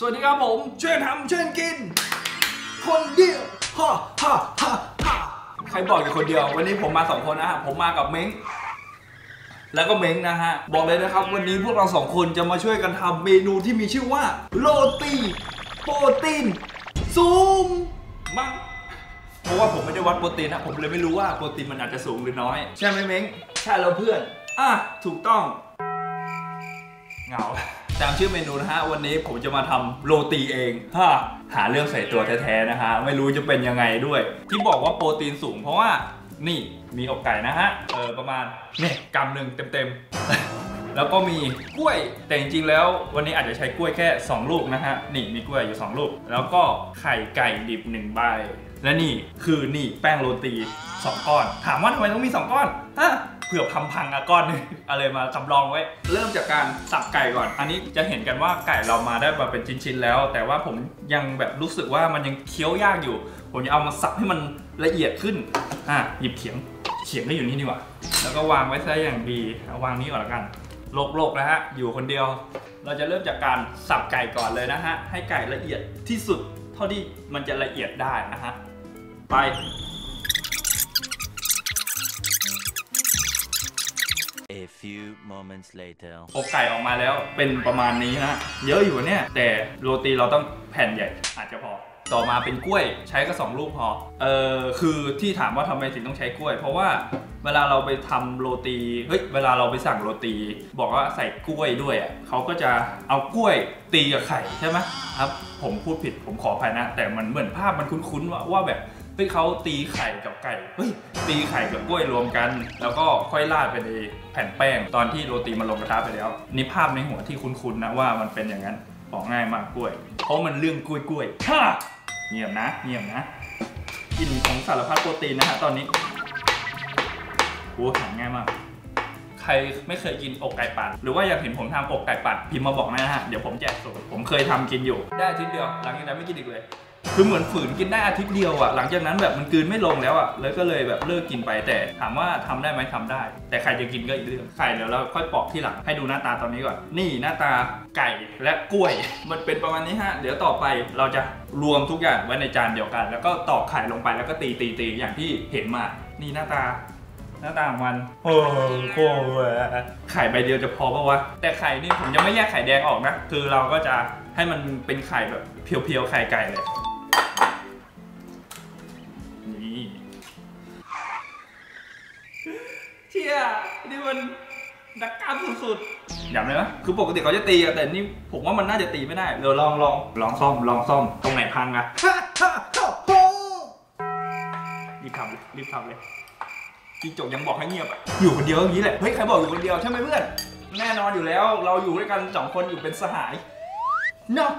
สวัสดีครับผมช่วยทำช่วยกินคนเดียวฮ่าฮ่าฮ่าฮ่าใครบอกอยู่คนเดียววันนี้ผมมา2 คนนะฮะผมมากับเม้งแล้วก็เม้งนะฮะบอกเลยนะครับวันนี้พวกเรา2 คนจะมาช่วยกันทำเมนูที่มีชื่อว่าโรตีโปรตีนสูงมั้งเพราะว่าผมไม่ได้วัดโปรตีนนะผมเลยไม่รู้ว่าโปรตีนมันอาจจะสูงหรือน้อยใช่ไหมเม้งใช่แล้วเพื่อนถูกต้องเหงาตามชื่อเมนูนะฮะวันนี้ผมจะมาทำโรตีเองหาเรื่องใส่ตัวแท้ๆนะฮะไม่รู้จะเป็นยังไงด้วยที่บอกว่าโปรตีนสูงเพราะว่านี่มีอกไก่นะฮะประมาณนี่1 กำเต็มๆแล้วก็มีกล้วยแต่จริงๆแล้ววันนี้อาจจะใช้กล้วยแค่2 ลูกนะฮะนี่มีกล้วยอยู่2 ลูกแล้วก็ไข่ไก่ดิบ1 ใบและนี่คือนี่แป้งโรตี2 ก้อนถามว่าทำไมต้องมี2 ก้อนเผื่อพังก้อนนึงอะไรมาสำรองไว้เริ่มจากการสับไก่ก่อนอันนี้จะเห็นกันว่าไก่เรามาได้มาเป็นชิ้นๆแล้วแต่ว่าผมยังแบบรู้สึกว่ามันยังเคี้ยวยากอยู่ผมจะเอามาสับให้มันละเอียดขึ้นหยิบเขียงก็อยู่นี่ดีกว่าแล้วก็วางไว้ซะอย่างดีวางนี้ก่อนละกันโลกนะฮะอยู่คนเดียวเราจะเริ่มจากการสับไก่ก่อนเลยนะฮะให้ไก่ละเอียดที่สุดเท่าที่มันจะละเอียดได้นะฮะไป A few moments later อกไก่ออกมาแล้วเป็นประมาณนี้นะเยอะอยู่เนี่ยแต่โรตีเราต้องแผ่นใหญ่อาจจะพอต่อมาเป็นกล้วยใช้ก็2 ลูกพอคือที่ถามว่าทำไมถึงต้องใช้กล้วยเพราะว่าเวลาเราไปทำโรตีเวลาเราไปสั่งโรตีบอกว่าใส่กล้วยด้วยเขาก็จะเอากล้วยตีกับไข่ใช่ไหมครับผมพูดผิดผมขออภัยนะแต่มันเหมือนภาพมันคุ้นๆว่าแบบเขาตีไข่กับไก่ตีไข่กับกล้วยรวมกันแล้วก็ค่อยราดไปในแผ่นแป้งตอนที่โรตีมันลงกระทะไปแล้วนี่ภาพในหัวที่คุ้นๆนะว่ามันเป็นอย่างนั้นบอกง่ายมากกล้วยเพราะมันเรื่องกล้วยเงียบนะกินของสารพัดโปรตีนนะฮะตอนนี้หาง่ายมากใครไม่เคยกินอกไก่ปั่นหรือว่าอยากเห็นผมทำอกไก่ปั่นพิมพ์มาบอกนะฮะเดี๋ยวผมแจกสูตรผมเคยทำกินอยู่ได้อาทิตย์เดียวหลังจากนั้นไม่กินอีกเลยคือเหมือนฝืนกินได้อาทิตย์เดียวหลังจากนั้นแบบมันกลืนไม่ลงแล้วเลยก็เลยแบบเลิกกินไปแต่ถามว่าทำได้ไหมทำได้แต่ใครจะกินก็อีกเรื่องไข่เดี๋ยวเราค่อยปอกที่หลังให้ดูหน้าตาตอนนี้ก่อนนี่หน้าตาไก่และกล้วยมันเป็นประมาณนี้ฮะเดี๋ยวต่อไปเราจะรวมทุกอย่างไว้ในจานเดียวกันแล้วก็ตอกไข่ลงไปแล้วก็ตีอย่างที่เห็นมานี่หน้าตาของมันโอ้โหไข่ใบเดียวจะพอปะวะแต่ไข่นี่ผมยังไม่แยกไข่แดงออกนะคือเราก็จะให้มันเป็นไข่แบบเพียวๆไข่ไก่เลยนี่เชี่ยนี่มันนักกล้ามสุดๆอย่างเลยนะคือปกติเขาจะตีแต่นี่ผมว่ามันน่าจะตีไม่ได้เดี๋ยวลองซ่อมตรงไหนพังอะรีบทำเลยจีจกยังบอกให้เงียบอยู่คนเดียวอย่างนี้แหละใครบอกอยู่คนเดียวใช่ไหมเพื่อนแน่นอนอยู่แล้วเราอยู่ด้วยกัน2 คนอยู่เป็นสหายเนาะ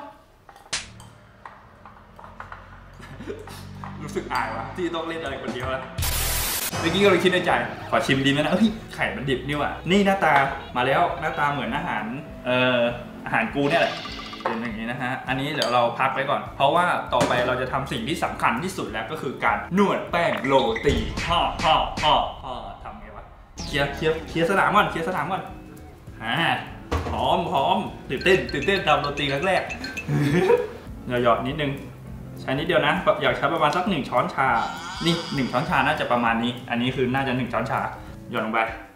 รู้สึกอายวะที่ต้องเล่นอะไรคนเดียวแล้วเมื่อกี้ก็เลยคิดในใจขอชิมดีไหมนะไข่มันดิบนี่ว่ะนี่หน้าตามาแล้วหน้าตาเหมือนอาหารกูเนี่ยแหละเป็นอย่างนี้นะฮะอันนี้เดี๋ยวเราพักไว้ก่อนเพราะว่าต่อไปเราจะทำสิ่งที่สำคัญที่สุดแล้วก็คือการนวดแป้งโรตีทำไงวะเคลียร์สนามก่อนพร้อมตื่นเต้นทำโรตีครั้งแรกหยอดนิดนึงใช้นิดเดียวนะอยากใช้ประมาณสัก1 ช้อนชานี่1 ช้อนชาน่าจะประมาณนี้อันนี้คือน่าจะ1 ช้อนชาหยอดลงไป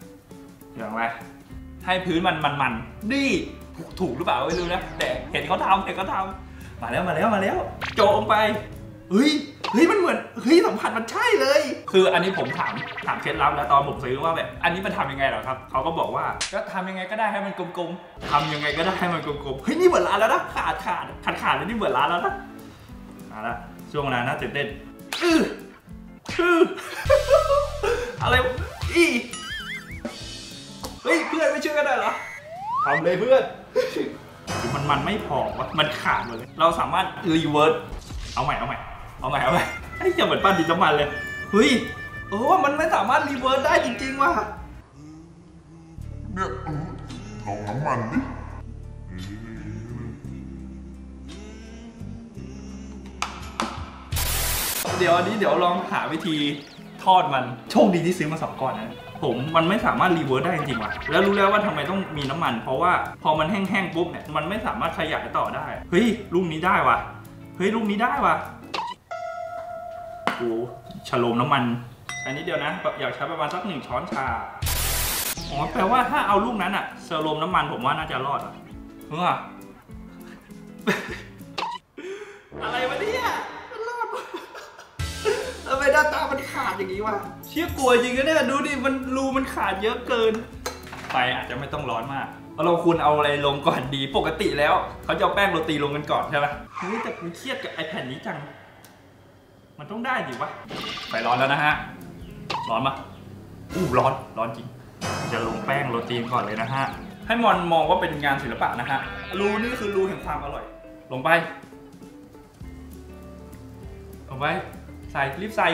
ให้พื้นมันนี่ถูกหรือเปล่าไม่รู้นะแต่เห็นเขาทำมาแล้วโจลงไปเฮ้ยมันเหมือนสัมผัสมันใช่เลยคืออันนี้ผมถามเคล็ดลับแล้วตอนผมซื้อว่าแบบอันนี้มันทำยังไงหรอครับเขาก็บอกว่าก็ทำยังไงก็ได้ให้มันกลมๆทำยังไงก็ได้ให้มันกลมๆนี่เหมือนร้านแล้วนะขาดเลยนี่เหมือนร้านแล้วนะมาละช่วงเวลาน่าตื่นเต้นอะไรเพื่อนไม่ช่วยกันได้เหรอทำเลยเพื่อนมันไม่พอวะมันขาดหมดเลยเราสามารถรีเวิร์สเอาใหม่ไอ้เจ้าเหมือนปั้นดินน้ำมันเลยมันไม่สามารถรีเวิร์สได้จริงๆว่ะเนี่ยลองน้ำมันดิเดี๋ยวอันนี้เดี๋ยวลองหาวิธีทอดมันโชคดีที่ซื้อมา2 ก้อนนะมันไม่สามารถรีเวิร์สได้จริงๆว่ะแล้วรู้แล้วว่าทำไมต้องมีน้ำมันเพราะว่าพอมันแห้งๆปุ๊บเนี่ยมันไม่สามารถขยายต่อได้เฮ้ยลูกนี้ได้ว่ะโอ้ฉโลมน้ำมันใช้นิดเดียวนะอยากใช้ประมาณสัก1 ช้อนชาอ๋อแปลว่าถ้าเอาลูกนั้นอะฉโลมน้ำมันผมว่าน่าจะรอดอะเฮ้ยอะไรวะเนี่ยมันรอดทำไมหน้าตามันขาดอย่างนี้วะเชี่ยกลัวจริงนะเนี่ยดูดิมันรูมันขาดเยอะเกินไฟอาจจะไม่ต้องร้อนมากเราควรเอาอะไรลงก่อนดีปกติแล้วเขาจะเอาแป้งโรตีลงกันก่อนใช่ไหมเฮ้ยแต่ผมเครียดกับไอแผ่นนี้จังมันต้องได้ดิวะไฟร้อนแล้วนะฮะร้อนปะร้อนจริงจะลงแป้งโรตีก่อนเลยนะฮะให้มองว่าเป็นงานศิลปะนะฮะรูนี่คือรูแห่งความอร่อยลงไปใส่รีบใส่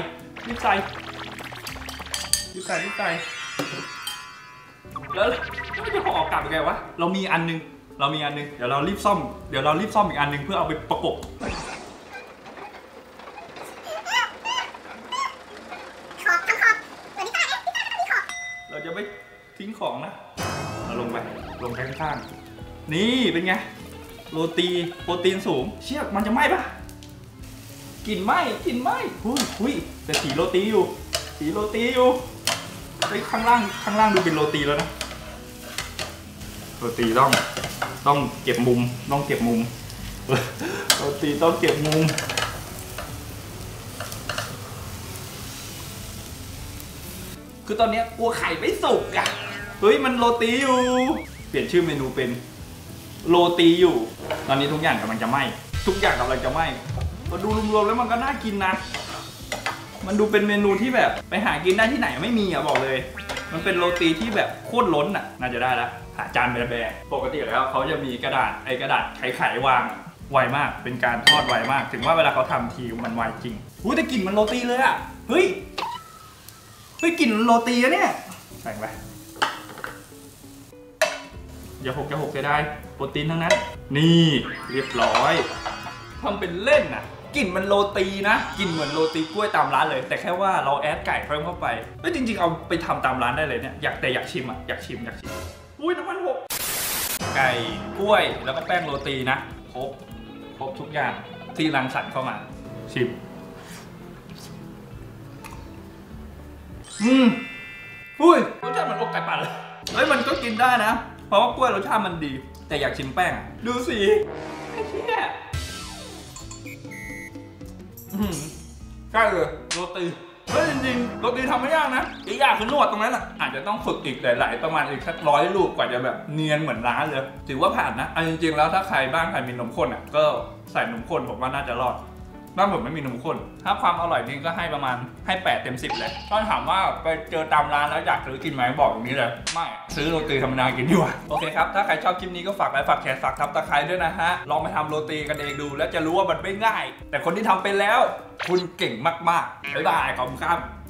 แล้วไม่จะห่อกลับยังไงวะเรามีอันนึงเดี๋ยวเรารีบซ่อมอีกอันนึงเพื่อเอาไปประกบเราจะไม่ทิ้งของนะเราลงไปข้างๆนี่เป็นไงโรตีโปรตีนสูงเชี่ยมันจะไหม้ปะกลิ่นไหม้หุ้ยแต่สีโรตีอยู่ไปข้างล่างดูเป็นโรตีแล้วนะโรตีต้องเก็บมุมโรตีต้องเก็บมุมคือตอนนี้กลัวไข่ไม่สุกอ่ะเฮ้ยมันโรตีอยู่เปลี่ยนชื่อเมนูเป็นโรตีอยู่ตอนนี้ทุกอย่างกำลังจะไหม้มาดูรวมๆแล้วมันก็น่ากินนะมันดูเป็นเมนูที่แบบไปหากินได้ที่ไหนไม่มีอ่ะบอกเลยมันเป็นโรตีที่แบบโคตรล้นอ่ะน่าจะได้แล้วหาจานแบะปกติแล้วเขาจะมีกระดาษไขวางไวมากเป็นการทอดไวมากถึงว่าเวลาเขาทำทีมันไวจริงแต่กลิ่นมันโรตีเลยอ่ะเฮ้ยกลิ่นโรตีอะเนี่ยใส่ไปอย่าหกจะได้โปรตีนทั้งนั้นนี่เรียบร้อยทำเป็นเล่นนะกลิ่นมันโรตีนะกลิ่นเหมือนโรตีกล้วยตามร้านเลยแต่แค่ว่าเราแอดไก่เพิ่มเข้าไปจริงๆเอาไปทำตามร้านได้เลยเนี่ยอยากชิมอยากชิมอุ้ยน้ำมันหกไก่กล้วยแล้วก็แป้งโรตีนะครบทุกอย่างที่รังสรรค์เข้ามาชิมอุ้ยรสชาติมันอกไก่ปั่นเลยมันก็กินได้นะเพราะว่ากล้วยรสชาติมันดีแต่อยากชิมแป้งดูสิไอ้เหี้ยใช่เลยโรตีจริงๆโรตีทำไม่ยากนะอีกอย่างคือนวดตรงนั้นอาจจะต้องฝึกอีกหลายๆประมาณอีกสัก100 ลูกกว่าจะแบบเนียนเหมือนร้านเลยถือว่าผ่านนะจริงๆแล้วถ้าใครบ้างใครมีนมข้นก็ใส่นมข้นผมว่าน่าจะรอดบ้านผมไม่มีนมข้นถ้าความอร่อยนี่ก็ให้ประมาณให้8 เต็ม 10เลยถ้าถามว่าไปเจอตามร้านแล้วอยากซื้อกินไหมบอกอย่างนี้เลยไม่ซื้อโรตีธรรมดากินดีกว่าโอเคครับถ้าใครชอบคลิปนี้ก็ฝากไลค์ฝากแชร์ฝากทับตะไคร้ด้วยนะฮะลองไปทำโรตีกันเองดูแล้วจะรู้ว่ามันไม่ง่ายแต่คนที่ทำเป็นแล้วคุณเก่งมากๆบ๊ายบายขอบคุณครับ